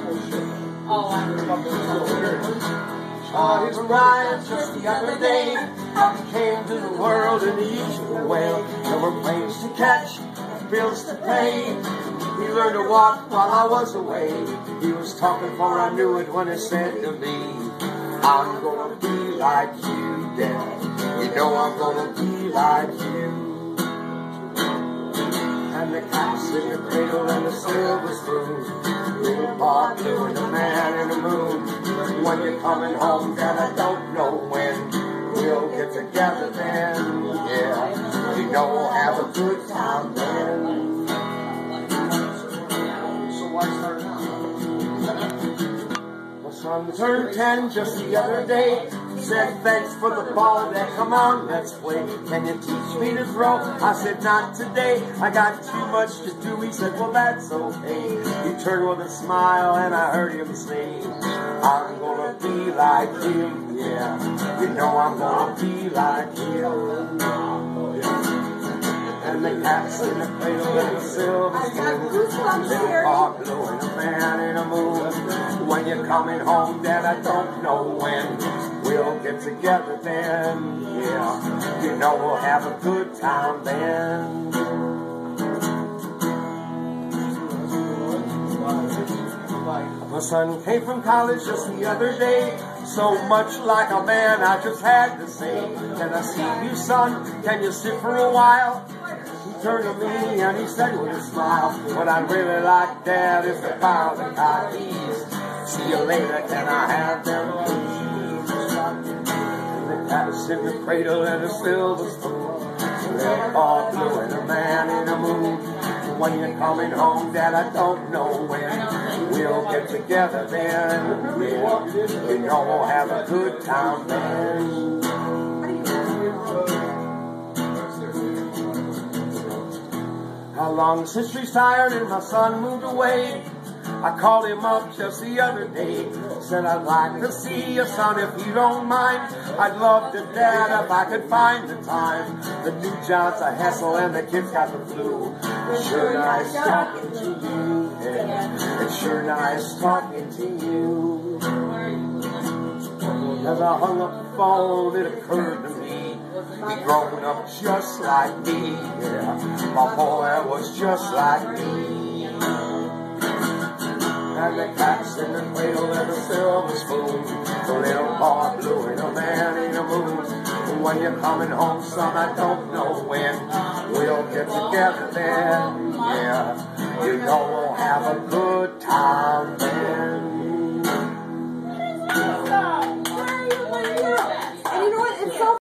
His ride just the other day. He came to the world in the usual way. There were planes to catch, bills to pay. He learned to walk while I was away. He was talking before I knew it when he said to me, I'm gonna be like you, Dad. You know I'm gonna be like you. And the cat's in the cradle and the silver spoon. Little Bob Blue and the man in the moon. When you're coming home, Dad, I don't know when. We'll get together then, yeah. You know we'll have a good time then. My son turned 10 just the other day. Said, thanks for the ball, Dad, come on, let's play. Can you teach me to throw? I said, not today, I got too much to do. He said, well, that's okay. He turned with a smile and I heard him say, I'm gonna be like him, yeah. You know I'm gonna be like him. And the cat's in the cradle and the silver spoon. Little Bob Blue and a man in a moon. When you're coming home, Dad, I don't know when. We'll get together then, yeah. You know we'll have a good time then. My son came from college just the other day. So much like a man, I just had to say, can I see you, son? Can you sit for a while? He turned to me and he said with a smile, what I'd really like, Dad, is to power the car keys. See you later, can I have them, please? The cat's in the cradle and a silver spoon. Little Bob Blue and a man in a moon. When you're coming home, Dad, I don't know when. We'll get together then, yeah. You know we'll have a good time then. How long since we retired and my son moved away? I called him up just the other day. Said, I'd like to see you, son, if you don't mind. I'd love to, Dad, if I could find the time. The new John's a hassle and the kids got the flu. It's sure nice talking to you, yeah. It's sure nice talking to you. As I hung up the phone, it occurred to me, he'd grown up just like me, yeah. My boy was just like me. And the cat's in the cradle and the silver spoon. The little Bob Blue and a man in the moon. When you're coming home, son, I don't know when. We'll get together then, yeah. You know we'll have a good time.